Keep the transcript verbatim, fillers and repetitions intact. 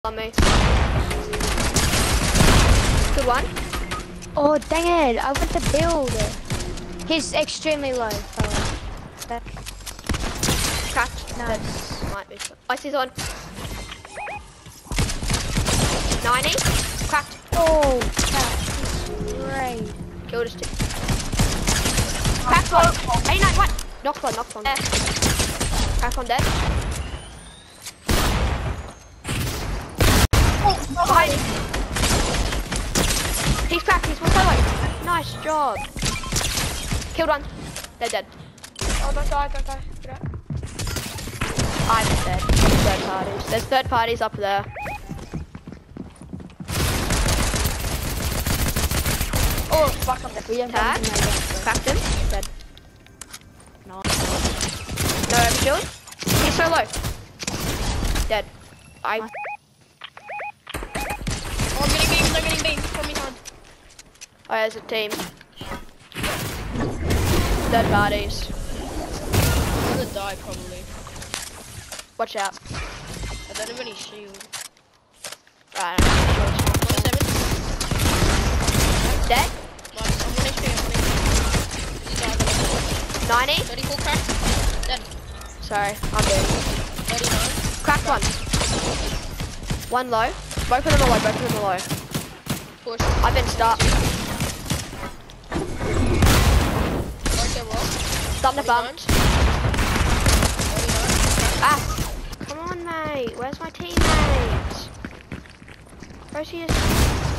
On me. Good one. Oh dang it, I went to build. He's extremely low, by the way. That Cracked. nice. Might be. I see one. ninety. Cracked. Oh, that's great. Killed us two. Cracked one. eighty-nine, one. Knocked one, knocked one. There. Cracked one dead. Behind him. He's cracked, he's one solo. Nice job. Killed one. They're dead. Oh, don't die, don't die. Get out. I'm dead. Third parties. There's third parties up there. Oh, fuck, I'm dead. We have Tag. Cracked him. Dead. No. No overshield. He's solo. Dead. I. Oh, I'm getting beams, I'm getting beams. From behind. Oh, there's a team. Third parties. I'm gonna die, probably. Watch out. I don't have any shield. Right, I'm twenty-seven. dead. Nice, I'm one H P, I'm one H P. He's diving. ninety. thirty-four cracked. Dead. Sorry, I'm dead. thirty-nine. Cracked one. One low. Both of them are low, both of them are low. Push. I've been stuck. Okay, well. Starting to bump. forty-nine. Ah! Come on, mate. Where's my teammate? Where's he?